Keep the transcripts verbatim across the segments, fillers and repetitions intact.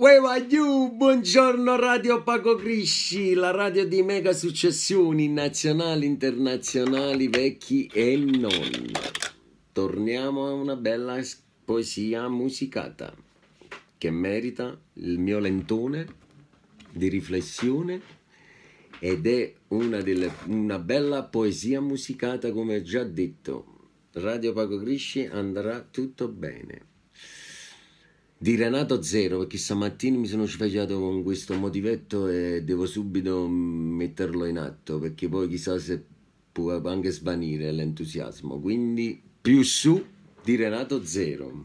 Ueva giù, buongiorno Radio Paco Crisci, la radio di mega successioni nazionali, internazionali, vecchi e non. Torniamo a una bella poesia musicata che merita il mio lentone di riflessione ed è una, delle, una bella poesia musicata, come ho già detto. Radio Paco Crisci andrà tutto bene. Di Renato Zero, perché stamattina mi sono svegliato con questo motivetto e devo subito metterlo in atto, perché poi chissà se può anche svanire l'entusiasmo. Quindi più su di Renato Zero.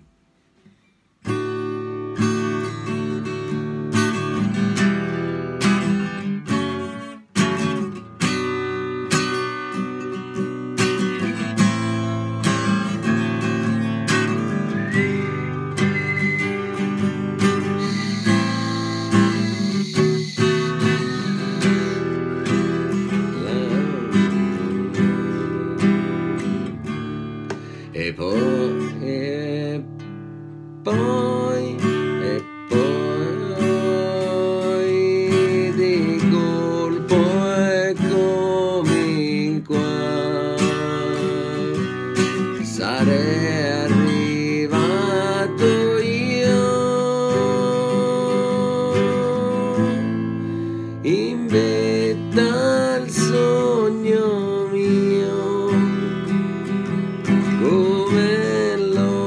E poi, e poi, e poi, di colpo eccomi qua, sarei arrivato io, in vetta al sogno mio, come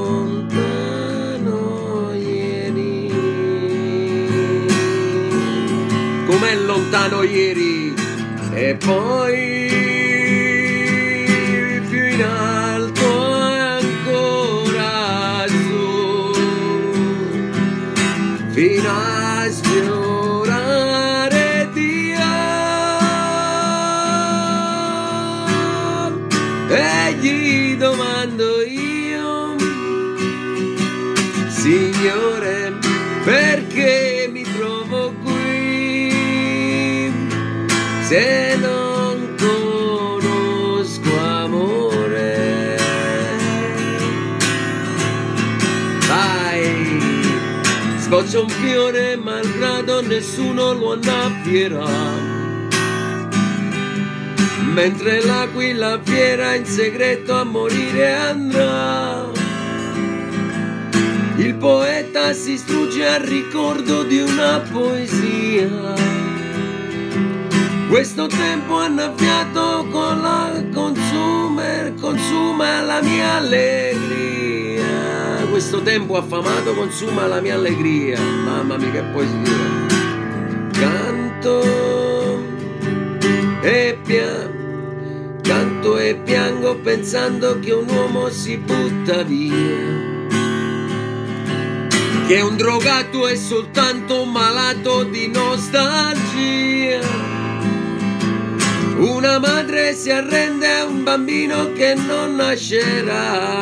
lontano ieri, come lontano ieri, e poi più in alto ancora su, fino a sfiorare Dio, e gli domando io, Signore, perché mi trovo qui, se non conosco amore? Vai, sboccia un fiore, malgrado nessuno lo annaffierà, mentre l'aquila fiera in segreto a morire andrà. Il poeta si strugge al ricordo di una poesia. Questo tempo annaffiato con la consumer, consuma la mia allegria. Questo tempo affamato consuma la mia allegria. Mamma mia che poesia. Canto e piango, canto e piango pensando che un uomo si butta via, che un drogato è soltanto un malato di nostalgia. Una madre si arrende a un bambino che non nascerà,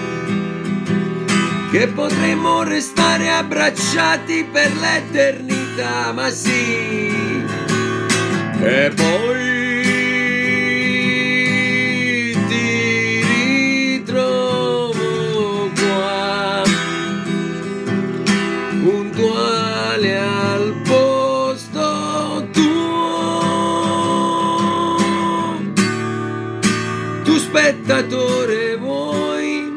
che potremmo restare abbracciati per l'eternità, ma sì. E poi puntuale al posto tuo, tu spettatore vuoi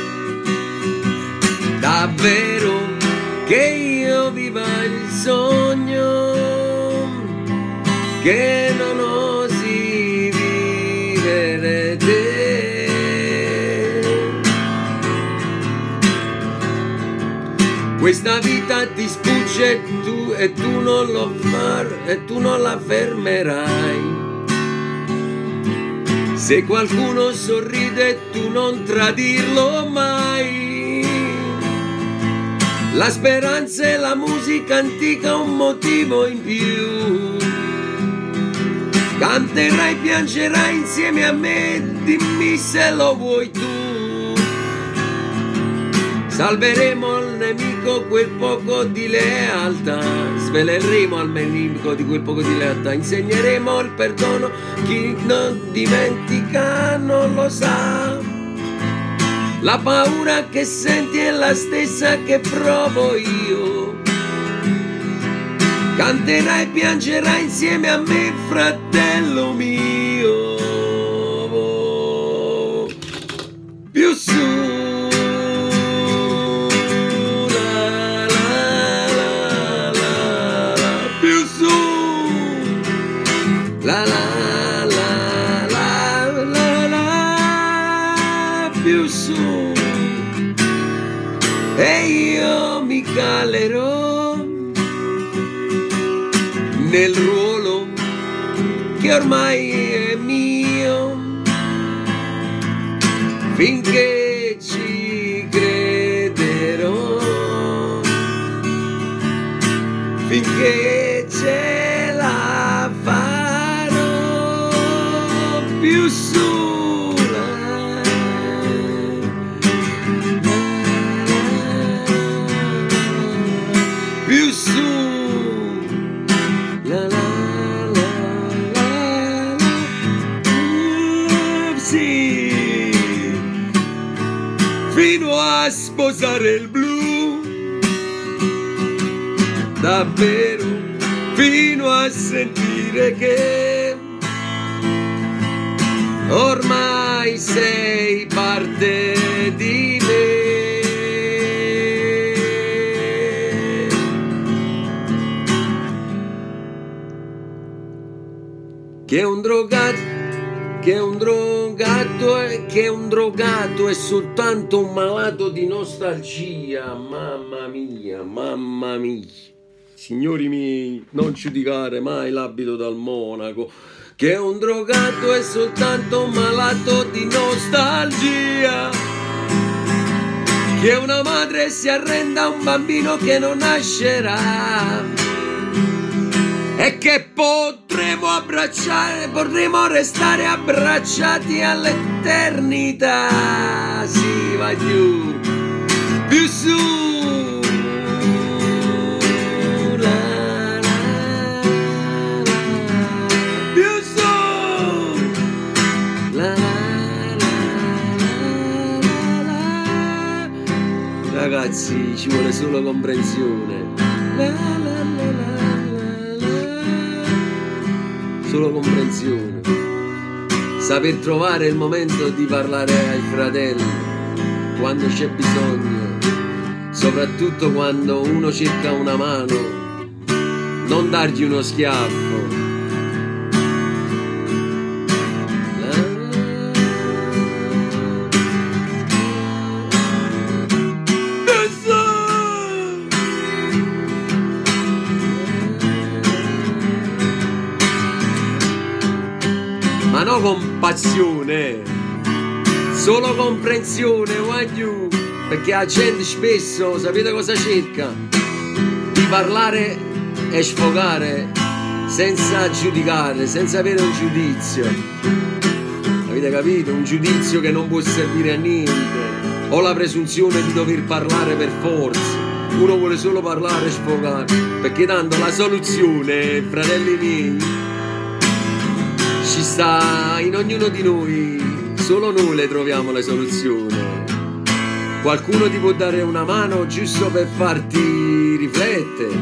davvero che io viva il sogno che non osi vivere te? Questa vita ti sfugge tu, e tu non lo far, e tu non la fermerai. Se qualcuno sorride tu non tradirlo mai. La speranza e la musica antica un motivo in più. Canterai, piangerai insieme a me, dimmi se lo vuoi tu. Salveremo al nemico quel poco di lealtà, sveleremo al nemico di quel poco di lealtà, insegneremo il perdono, chi non dimentica non lo sa. La paura che senti è la stessa che provo io, canterai e piangerai insieme a me, fratello mio. Più su, la, la, la, la, la, più su, la, la, la, la, la, la, più su, e io mi calerò nel ruolo che ormai è mio, finché ci crederò, finché ce la farò, più su, la, più su, la, la, la, la, la, sì, fino a sposare il blu, davvero, fino a sentire che ormai sei parte di me. Che un drogato, che un drogato è, che un drogato è soltanto un malato di nostalgia, mamma mia, mamma mia. Signori miei, non giudicare mai l'abito dal monaco, che un drogato è soltanto un malato di nostalgia, che una madre si arrenda a un bambino che non nascerà, e che potremo abbracciare, potremo restare abbracciati all'eternità. Sì, vai più, più su, la, la, la, più su, la, la, la, la, la. Ragazzi, ci vuole solo comprensione, la, la, la, la. Solo comprensione, saper trovare il momento di parlare ai fratelli quando c'è bisogno, soprattutto quando uno cerca una mano, non dargli uno schiaffo. Ma no con passione, solo comprensione, voglio, perché la gente spesso, sapete cosa cerca? Di parlare e sfogare senza giudicare, senza avere un giudizio. Avete capito? Un giudizio che non può servire a niente, o la presunzione di dover parlare per forza. Uno vuole solo parlare e sfogare, perché tanto la soluzione, fratelli miei, ci sta in ognuno di noi, solo noi le troviamo le soluzioni. Qualcuno ti può dare una mano giusto per farti riflettere,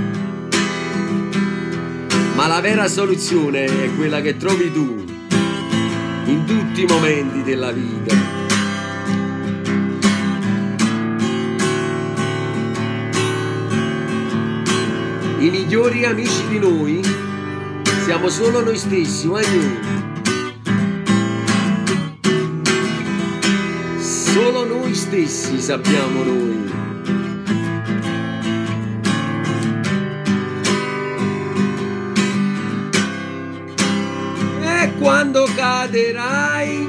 ma la vera soluzione è quella che trovi tu in tutti i momenti della vita. I migliori amici di noi siamo solo noi stessi, guarda. Solo noi stessi sappiamo noi. E quando caderai,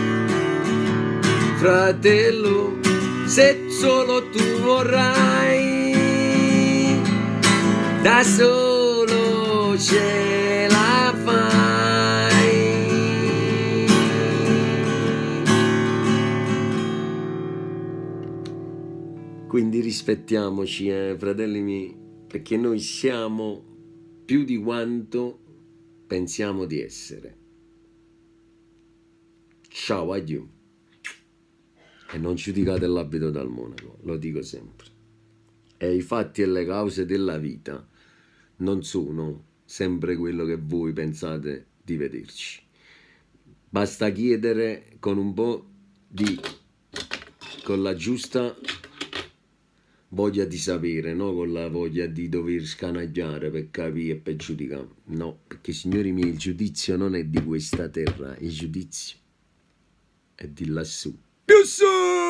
fratello, se solo tu vorrai, da solo ce la fai. Quindi rispettiamoci, eh, fratelli miei, perché noi siamo più di quanto pensiamo di essere. Ciao, adieu. E non giudicate l'abito dal monaco, lo dico sempre. E i fatti e le cause della vita non sono sempre quello che voi pensate di vederci. Basta chiedere con un po' di, con la giusta voglia di sapere, no? Con la voglia di dover scanagliare per capire e per giudicare. No, perché signori miei, il giudizio non è di questa terra, il giudizio è di lassù. Più su!